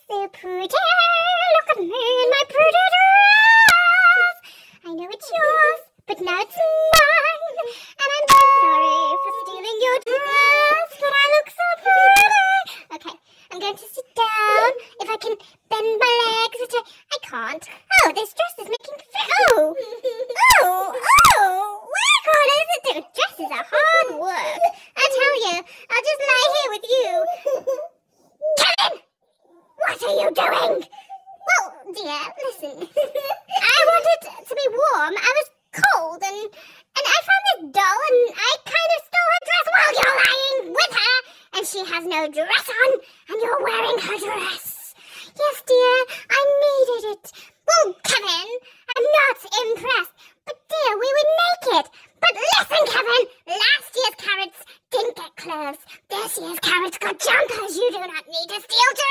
so pretty. Look at me in my pretty dress. I know it's yours, but now it's mine. And I'm so sorry for stealing your dress, but I look so pretty. Okay, I'm going to sit down. If I can bend my legs, which I can't. Oh, this dress is making Dresses are hard work. I tell you, I'll just lie here with you. Kevin! What are you doing? Well, dear, listen. I wanted to be warm. I was cold, and I found this doll, and I kind of stole her dress while you're lying with her, and she has no dress on, and you're wearing her dress. Yes, dear, I needed it. Well, Kevin, I'm not impressed, but dear, we were naked. But listen, Kevin, last year's carrots didn't get clothes. This year's carrots got jumpers. You do not need to steal